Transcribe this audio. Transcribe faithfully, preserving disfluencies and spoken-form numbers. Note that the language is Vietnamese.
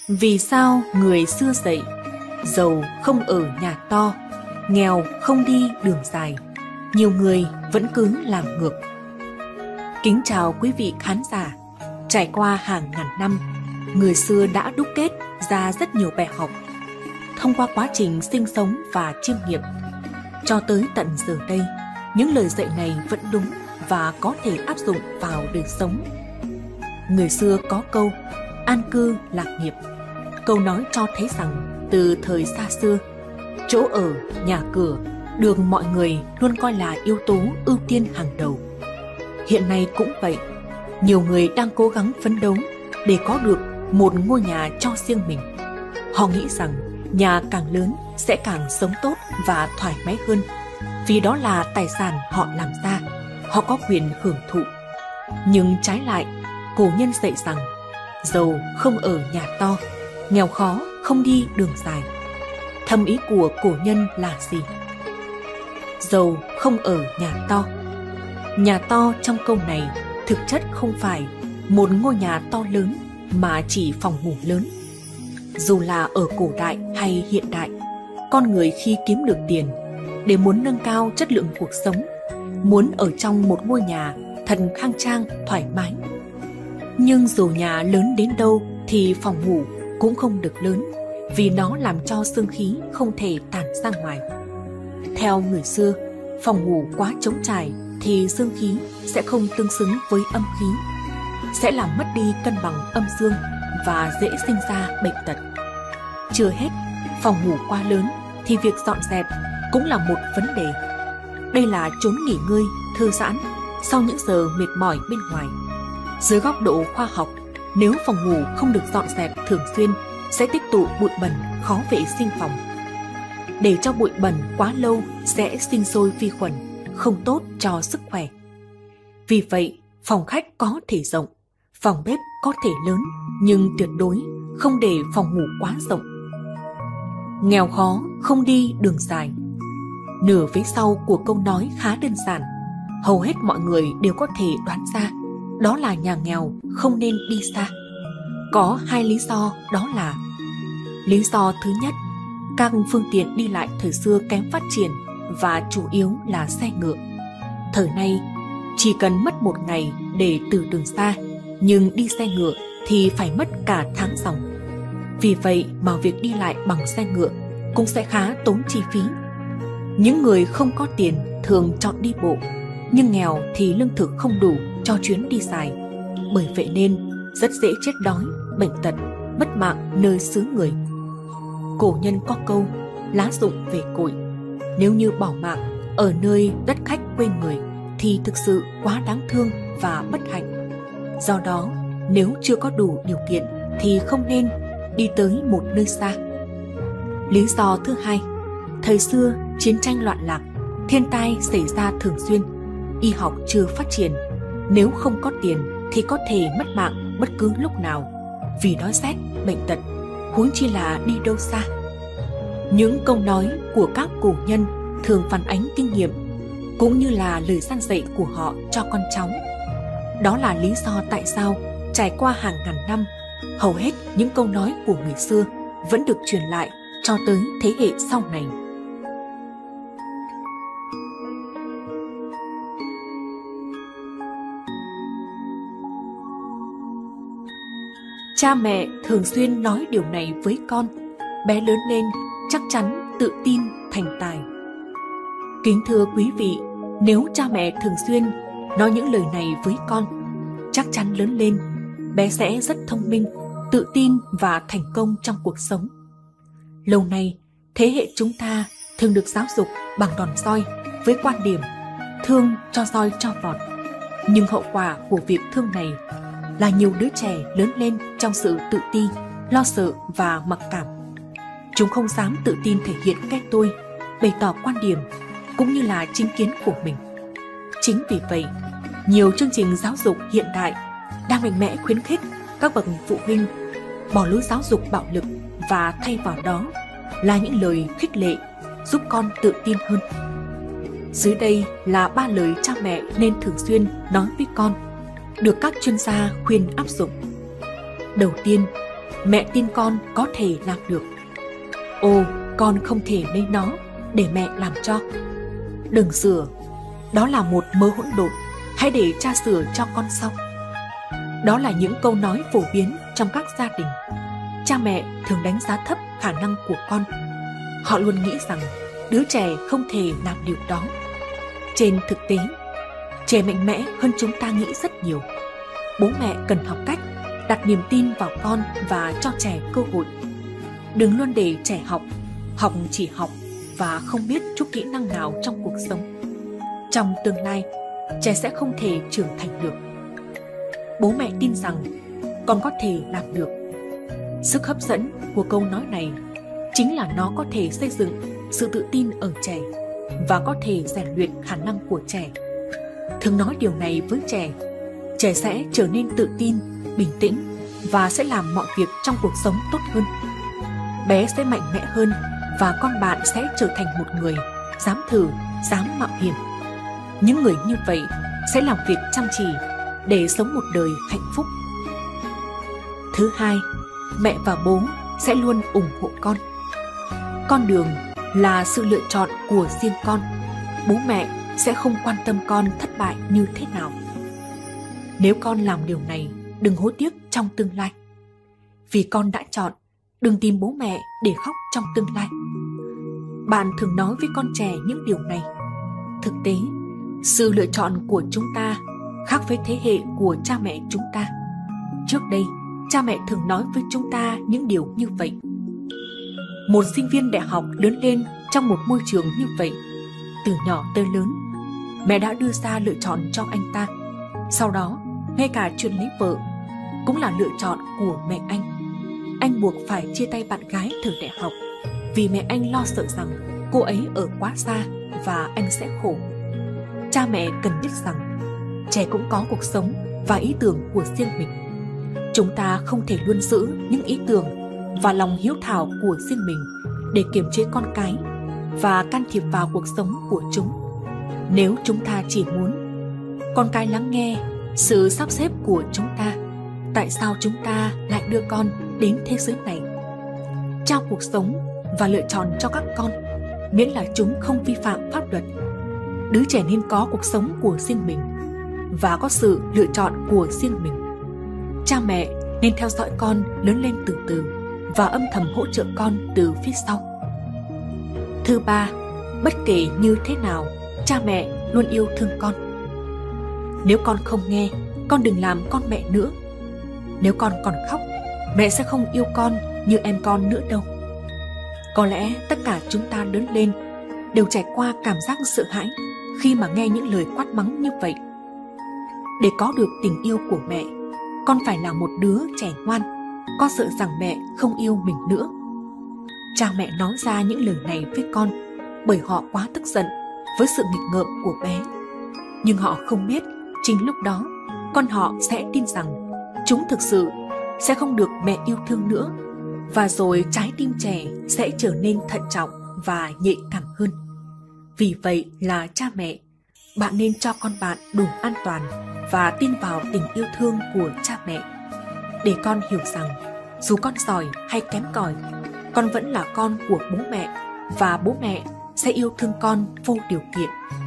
Vì sao người xưa dạy, giàu không ở nhà to, nghèo không đi đường dài, nhiều người vẫn cứ làm ngược. Kính chào quý vị khán giả. Trải qua hàng ngàn năm, người xưa đã đúc kết ra rất nhiều bài học thông qua quá trình sinh sống và chiêm nghiệm. Cho tới tận giờ đây, những lời dạy này vẫn đúng và có thể áp dụng vào đời sống. Người xưa có câu an cư lạc nghiệp. Câu nói cho thấy rằng từ thời xa xưa, chỗ ở, nhà cửa được mọi người luôn coi là yếu tố ưu tiên hàng đầu. Hiện nay cũng vậy, nhiều người đang cố gắng phấn đấu để có được một ngôi nhà cho riêng mình. Họ nghĩ rằng nhà càng lớn sẽ càng sống tốt và thoải mái hơn, vì đó là tài sản họ làm ra, họ có quyền hưởng thụ. Nhưng trái lại, cổ nhân dạy rằng giàu không ở nhà to, nghèo khó không đi đường dài. Thâm ý của cổ nhân là gì? Giàu không ở nhà to. Nhà to trong câu này thực chất không phải một ngôi nhà to lớn mà chỉ phòng ngủ lớn. Dù là ở cổ đại hay hiện đại, con người khi kiếm được tiền để muốn nâng cao chất lượng cuộc sống, muốn ở trong một ngôi nhà thật khang trang, thoải mái. Nhưng dù nhà lớn đến đâu thì phòng ngủ cũng không được lớn, vì nó làm cho xương khí không thể tản ra ngoài. Theo người xưa, phòng ngủ quá trống trải thì dương khí sẽ không tương xứng với âm khí, sẽ làm mất đi cân bằng âm dương và dễ sinh ra bệnh tật. Chưa hết, phòng ngủ quá lớn thì việc dọn dẹp cũng là một vấn đề. Đây là chốn nghỉ ngơi, thư giãn sau những giờ mệt mỏi bên ngoài. Dưới góc độ khoa học, nếu phòng ngủ không được dọn dẹp thường xuyên sẽ tích tụ bụi bẩn, khó vệ sinh phòng. Để cho bụi bẩn quá lâu sẽ sinh sôi vi khuẩn, không tốt cho sức khỏe. Vì vậy, phòng khách có thể rộng, phòng bếp có thể lớn, nhưng tuyệt đối không để phòng ngủ quá rộng. Nghèo khó không đi đường dài. Nửa vế sau của câu nói khá đơn giản, hầu hết mọi người đều có thể đoán ra, đó là nhà nghèo không nên đi xa. Có hai lý do, đó là: lý do thứ nhất, các phương tiện đi lại thời xưa kém phát triển và chủ yếu là xe ngựa. Thời nay, chỉ cần mất một ngày để từ đường xa, nhưng đi xe ngựa thì phải mất cả tháng dòng. Vì vậy mà việc đi lại bằng xe ngựa cũng sẽ khá tốn chi phí. Những người không có tiền thường chọn đi bộ, nhưng nghèo thì lương thực không đủ cho chuyến đi dài. Bởi vậy nên rất dễ chết đói, bệnh tật, mất mạng nơi xứ người. Cổ nhân có câu lá rụng về cội. Nếu như bỏ mạng ở nơi đất khách quê người thì thực sự quá đáng thương và bất hạnh. Do đó, nếu chưa có đủ điều kiện thì không nên đi tới một nơi xa. Lý do thứ hai, thời xưa chiến tranh loạn lạc, thiên tai xảy ra thường xuyên, y học chưa phát triển. Nếu không có tiền thì có thể mất mạng bất cứ lúc nào vì đói rét, bệnh tật, huống chi là đi đâu xa. Những câu nói của các cổ nhân thường phản ánh kinh nghiệm cũng như là lời gian dạy của họ cho con cháu. Đó là lý do tại sao trải qua hàng ngàn năm, hầu hết những câu nói của người xưa vẫn được truyền lại cho tới thế hệ sau này. Cha mẹ thường xuyên nói điều này với con, bé lớn lên chắc chắn tự tin thành tài. Kính thưa quý vị, nếu cha mẹ thường xuyên nói những lời này với con, chắc chắn lớn lên bé sẽ rất thông minh, tự tin và thành công trong cuộc sống. Lâu nay, thế hệ chúng ta thường được giáo dục bằng đòn roi với quan điểm thương cho roi cho vọt. Nhưng hậu quả của việc thương này là nhiều đứa trẻ lớn lên trong sự tự ti, lo sợ và mặc cảm. Chúng không dám tự tin thể hiện cái tôi, bày tỏ quan điểm cũng như là chính kiến của mình. Chính vì vậy, nhiều chương trình giáo dục hiện đại đang mạnh mẽ khuyến khích các bậc phụ huynh bỏ lối giáo dục bạo lực và thay vào đó là những lời khích lệ giúp con tự tin hơn. Dưới đây là ba lời cha mẹ nên thường xuyên nói với con, được các chuyên gia khuyên áp dụng. Đầu tiên, Mẹ tin con có thể làm được. Ô, con không thể lấy nó để mẹ làm cho. Đừng sửa, đó là một mớ hỗn độn, hãy để cha sửa cho con sau. Đó là những câu nói phổ biến trong các gia đình. Cha mẹ thường đánh giá thấp khả năng của con. Họ luôn nghĩ rằng đứa trẻ không thể làm điều đó. Trên thực tế, trẻ mạnh mẽ hơn chúng ta nghĩ rất nhiều. Bố mẹ cần học cách đặt niềm tin vào con và cho trẻ cơ hội. Đừng luôn để trẻ học, học chỉ học và không biết chút kỹ năng nào trong cuộc sống. Trong tương lai, trẻ sẽ không thể trưởng thành được. Bố mẹ tin rằng con có thể làm được. Sức hấp dẫn của câu nói này chính là nó có thể xây dựng sự tự tin ở trẻ và có thể rèn luyện khả năng của trẻ. Thường nói điều này với trẻ, trẻ sẽ trở nên tự tin, bình tĩnh và sẽ làm mọi việc trong cuộc sống tốt hơn. Bé sẽ mạnh mẽ hơn và con bạn sẽ trở thành một người dám thử, dám mạo hiểm. Những người như vậy sẽ làm việc chăm chỉ để sống một đời hạnh phúc. Thứ hai, mẹ và bố sẽ luôn ủng hộ con. Con đường là sự lựa chọn của riêng con. Bố mẹ sẽ không quan tâm con thất bại như thế nào. Nếu con làm điều này, đừng hối tiếc trong tương lai. Vì con đã chọn, đừng tìm bố mẹ để khóc trong tương lai. Bạn thường nói với con trẻ những điều này. Thực tế, sự lựa chọn của chúng ta khác với thế hệ của cha mẹ chúng ta. Trước đây, cha mẹ thường nói với chúng ta những điều như vậy. Một sinh viên đại học lớn lên trong một môi trường như vậy. Từ nhỏ tới lớn, mẹ đã đưa ra lựa chọn cho anh ta. Sau đó, ngay cả chuyện lấy vợ cũng là lựa chọn của mẹ anh. Anh buộc phải chia tay bạn gái thời đại học vì mẹ anh lo sợ rằng cô ấy ở quá xa và anh sẽ khổ. Cha mẹ cần biết rằng trẻ cũng có cuộc sống và ý tưởng của riêng mình. Chúng ta không thể luôn giữ những ý tưởng và lòng hiếu thảo của riêng mình để kiềm chế con cái và can thiệp vào cuộc sống của chúng. Nếu chúng ta chỉ muốn con cái lắng nghe sự sắp xếp của chúng ta, tại sao chúng ta lại đưa con đến thế giới này? Trao cuộc sống và lựa chọn cho các con, miễn là chúng không vi phạm pháp luật. Đứa trẻ nên có cuộc sống của riêng mình và có sự lựa chọn của riêng mình. Cha mẹ nên theo dõi con lớn lên từ từ và âm thầm hỗ trợ con từ phía sau. Thứ ba, bất kể như thế nào, cha mẹ luôn yêu thương con. Nếu con không nghe, con đừng làm con mẹ nữa. Nếu con còn khóc, mẹ sẽ không yêu con như em con nữa đâu. Có lẽ tất cả chúng ta lớn lên đều trải qua cảm giác sợ hãi khi mà nghe những lời quát mắng như vậy. Để có được tình yêu của mẹ, con phải là một đứa trẻ ngoan. Con sợ rằng mẹ không yêu mình nữa. Cha mẹ nói ra những lời này với con bởi họ quá tức giận với sự nghịch ngợm của bé. Nhưng họ không biết chính lúc đó con họ sẽ tin rằng chúng thực sự sẽ không được mẹ yêu thương nữa, và rồi trái tim trẻ sẽ trở nên thận trọng và nhạy cảm hơn. Vì vậy là cha mẹ, bạn nên cho con bạn đủ an toàn và tin vào tình yêu thương của cha mẹ, để con hiểu rằng dù con giỏi hay kém cỏi, con vẫn là con của bố mẹ và bố mẹ sẽ yêu thương con vô điều kiện.